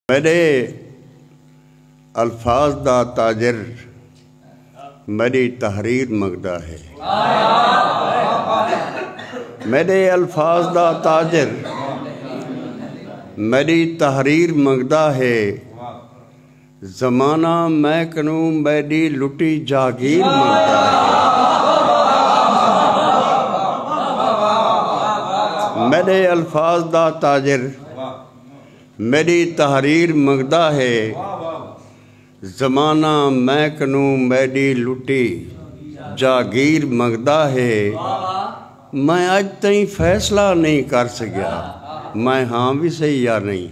मेरे अल्फाज दा ताजर मेरी तहरीर मंगदा है। मेरे अल्फाज दा ताजर मेरी तहरीर मंगदा है। ज़माना मैं कनू मेरी लुटी जागीर मंगदा है। मेरे अल्फाज दा ताजर मेरी तहरीर मंगदा है। ज़माना मैं कनू मेरी लुटी जागीर मंगदा है। मैं अज तई फैसला नहीं कर सकिया मैं हाँ भी सही या नहीं।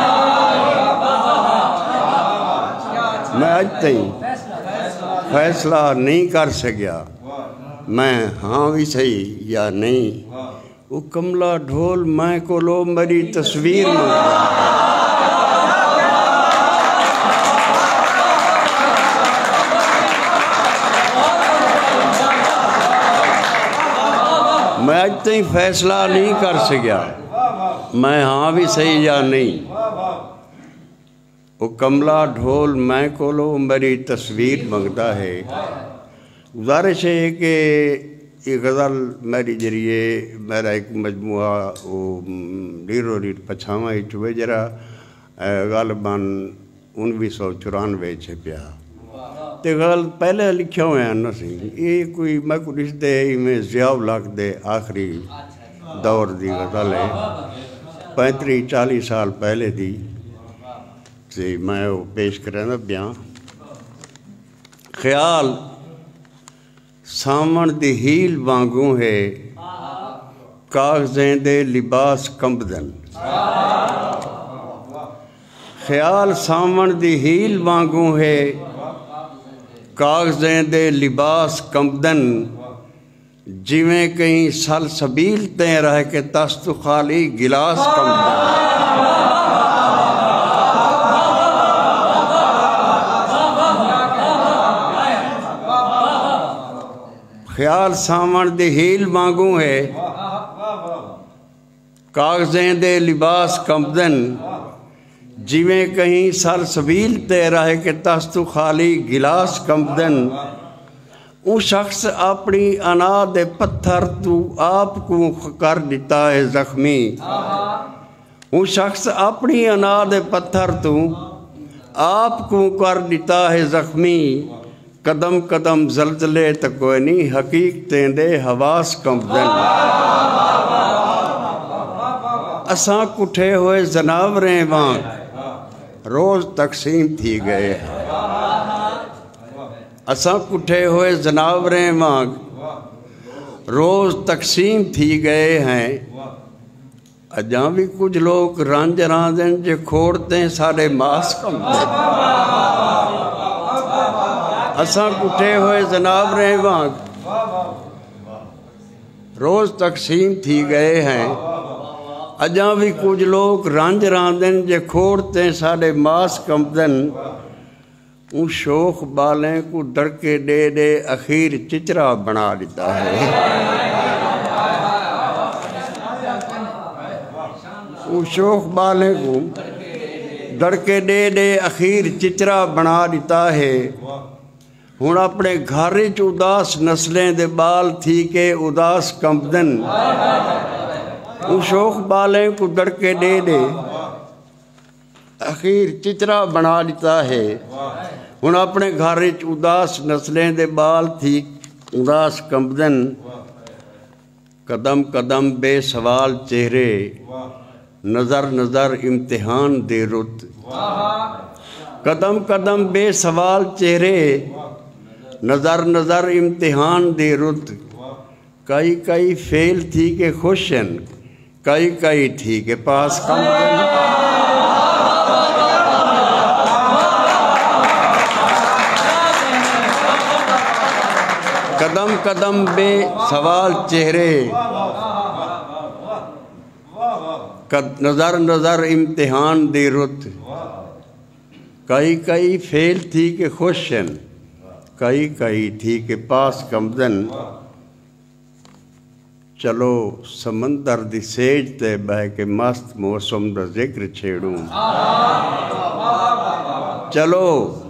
मैं अज तई फैसला नहीं कर सकिया मैं हाँ भी सही या नहीं। वो कमला ढोल मैं कोलो मेरी तस्वीर मंगदा। मैं अज तई फैसला नहीं कर सकिया मैं हाँ भी सही या नहीं। वो कमला ढोल मैं कोलो मेरी तस्वीर मंगदा है। गुजारिश है कि ये गज़ल मेरी जरिए मेरा एक मजमुआ वो रीरो रीट पछावा चुए जरा गालबान 1994 छपिया ते गल पहले लिखा हुआ न सी। ये कोई मैं को रिश्ते में ज़ियाउल हक दे आखिरी दौर दी गज़ल है 35-40 साल पहले दी से मैं वो पेश करें बयां। ख्याल सावण दी हील वांगू है कागज़ें दे लिबास कंबदन। ख्याल सावण दी हील वांगू है कागज़ें दे लिबास कंबदन। जिवें कहीं सल सबील ते रह के तस्त खाली गिलास कंबदन। ख्याल सावण दी हील वांगू है कागज़ें दे लिबास कंबदन। जिवें कहीं सर सबील ते रह के तस्तु खाली गिलास कंबदन। वो शख्स अपनी अना दे पत्थर तू आप को कर दिता है जख्मी। वो शख्स अपनी अना दे पत्थर तू आप को कर दिता है जख्मी। कदम कदम जलजले तो कोई नहीं हकीकतें दे हवास कंबदन। असां कुठे हुए जनावरें वांग रोज तकसीम थी गए। असां कुठे हुए जनावरें वांग रोज तकसीम थी गए हैं। अजा भी कुछ लोग रंज रांदन जे खोड़ते सारे मास कंबदन। असां कुठे हुए जनावरें वांग रोज तकसीम थी गए हैं। अजा भी कुछ लोग रंज रांदन जे खोड़ते सारे मास कंबदन। उन शोख बालें को दड़के दे दे अखीर चिचरा बना देता है। उन शोख बालें को दड़के दे दे अखीर चिचरा बना देता है। हुण अपने घर च उदास नस्लें दे बाल थी के उदास कंबदन। उन शोख बालें को दड़के दे दे अखीर चिचरा बना देता है। हुण अपने घर च उदास नस्लें दे बाल थी उदास कंबदन। कदम कदम बेसवाल चेहरे नज़र नज़र इम्तिहान दे रुत। कदम कदम बेसवाल चेहरे नज़र नज़र इम्तिहान दे रुत। कई कई फेल थी के खुशन कई कई थी के पास कंबदन। कदम कदम बेसवाल चेहरे नज़र नज़र इम्तिहान दे रुत। कई कई फेल थी के खुशन कई कई थी के पास कंबदन। चलो समंदर दी सेज ते बह के मस्त मौसम दा जिक्र छेड़ूं। चलो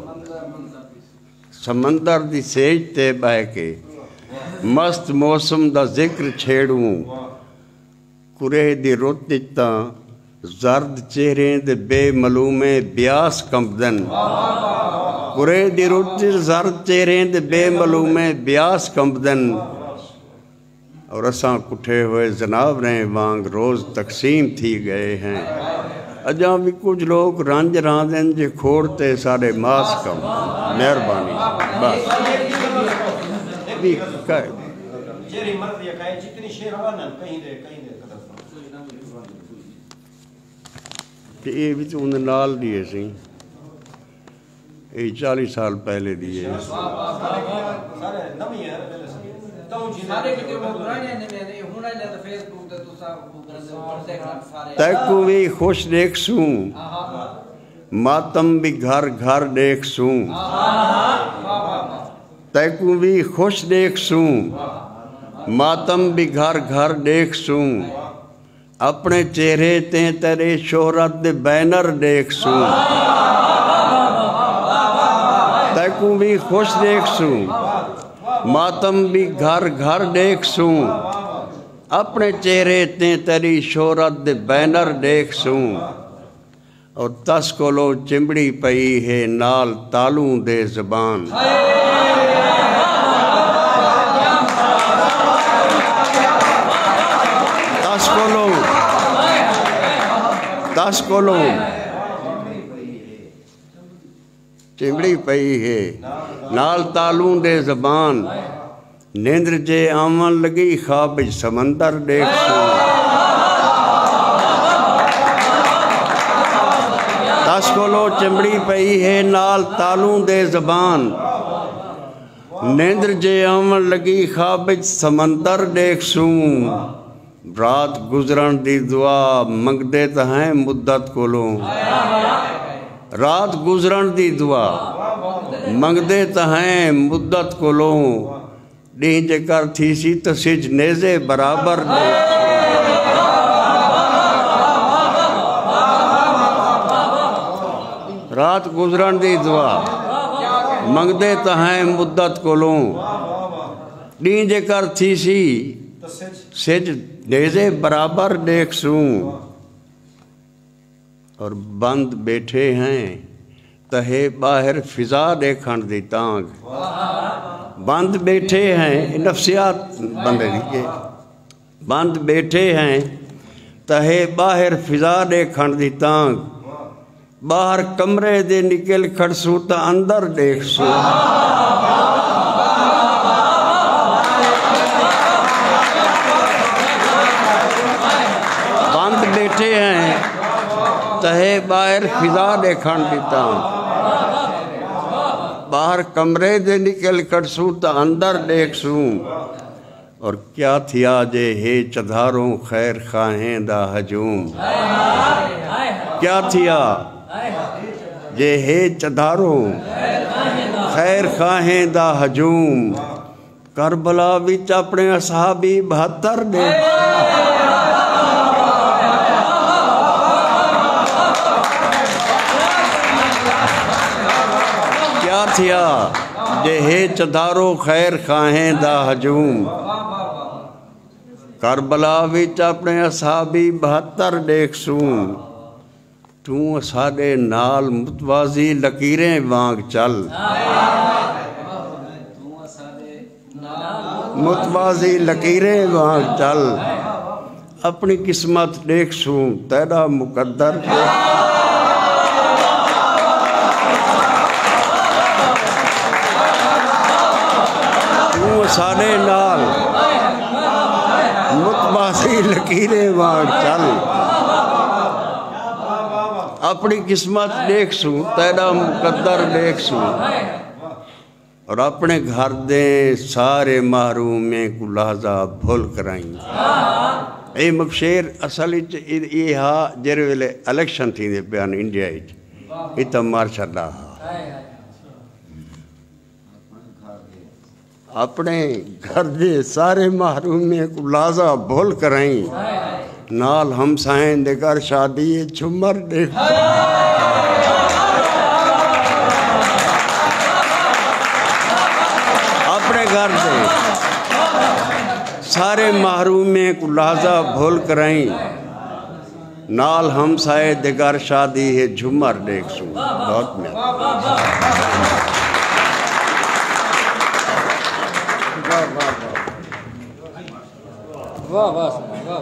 समंदर दी सेज ते बह के मस्त मौसम दा जिक्र छेड़ूं कुरे दी रुत तां जर्द चेहरे दे बेमलूमे ब्यास कंबदन कुरे दी रुत जर्द चेहरे दे बेमलूमे ब्यास कंबदन और असां कुठे हुए जनाब ने वांग रोज़ तकसीम थी गए हैं अजा भी कुछ लोग रंज रांदन जे खोड़ते सारे मास कम मेहरबानी बस भी कह जेरी मर्द या कहे जितनी शेर हवान कहीं दे ते ये भी तो उन नाल दिए सी ये 40 साल पहले दिए सारे नवी है तैकू भी खुश देख सूं मातम भी घर घर देख सूं तैकू भी खुश देख सूं मातम भी घर घर देख सूं अपने चेहरे ते तेरे शोहरत दे बैनर देख सूं तैकू भी खुश देख सूं मातम भी घर घर देख सूं अपने चेहरे ते तेरी शोहरत दे बैनर देख सूं और तस कोलो चिमड़ी पई है नाल तालू दे ज़बान तस कोलो चिमड़ी पई है नाल तालू दे ज़बान नींद्र जे आवन लगी ख्वाब समंदर देख सूं तस कोलो चिमड़ी पई है नाल तालू दे ज़बान नींद्र जे आवन लगी ख्वाब समंदर देख सूं रात गुजरन दी दुआ मंगदे तो हैं मुद्दत कोलों रात गुजरन दी दुआ मंगदे तो हैं मुद्दत कोलों डी जेकर थी सी तो सिज नेज़े बराबर रात गुजरन दी दुआ मंगदे तो हैं मुद्दत कोलों डी जेकर थी सी सिज नेज़े बराबर देख सूं और बंद बैठे हैं तहे बाहर फिजा देखण दी तांग बंद बैठे हैं नफ्सियात बंदे के बंद बैठे हैं तहे बाहर फिजा देखण दी तांग बाहर कमरे दे निकल खड़सूं तो अंदर देख सूं बैठे हैं तहे बाहर फिजा देखण दिता बाहर कमरे दे निकल कटसूं तो अंदर देख सूं और क्या थिया जे हे चधारों खैर खाहें दा हजूम क्या थिया जे हे चधारों खैर खाहें दा हजूम करबला विच अपने असहाबी 72 देख थिया जे हे चधारो खैर खाहें दा हजूम करबला विच अपने असहाबी 72 देख सूं तू साडे नाल मुतवाजी लकीरें वांग चल मुतवाजी लकीरें वांग चल अपनी किस्मत देख सूं तेरा मुकद्दर साडे नाल मुतवासी लकीरें वांग चल अपनी किस्मत देख सूं तेरा मुकद्दर देख सूं और अपने घर दे सारे महरूमें को लहजा भुल कराई ये मकशेर असल ये हा जेरे वेले इलेक्शन थी पिया इंडिया ये तो मार छड़ा अपने घर दे सारे महरूमे को लाजा भूल कराई नाल हम साएं दे घर शादी झुमर देख सारे महरूमे को लहजा भूल कराई नाल हम साए दिगर शादी है झुमर देख सू। बहुत वाह वाह वाह।